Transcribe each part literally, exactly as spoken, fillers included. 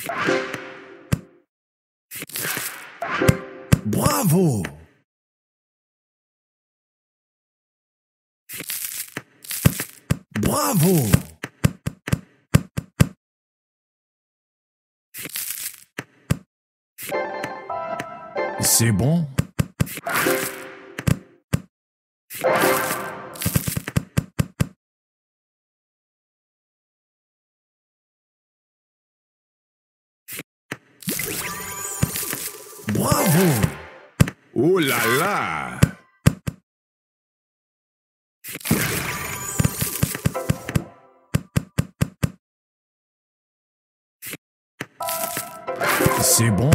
Bravo! Bravo! C'est bon? Bravo! Oh là là! C'est bon?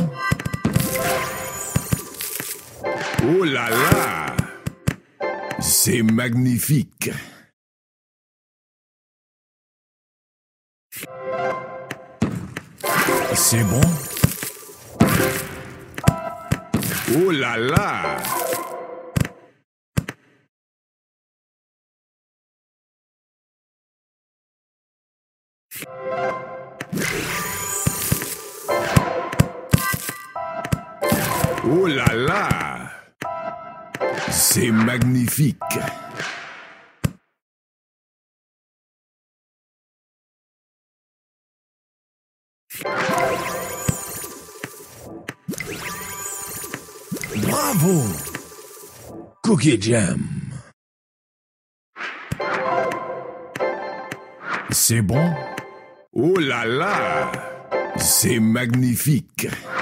Oh là là! C'est magnifique! C'est bon? Oh là là! Oh là là! C'est magnifique! Bravo! Cookie Jam. C'est bon? Oh là là! C'est magnifique!